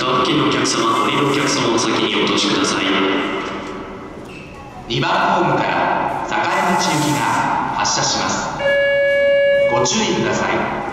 下付近のお客様、降りるお客様は先にお通しください。 2番ホームから栄町行きが発車します。ご注意ください。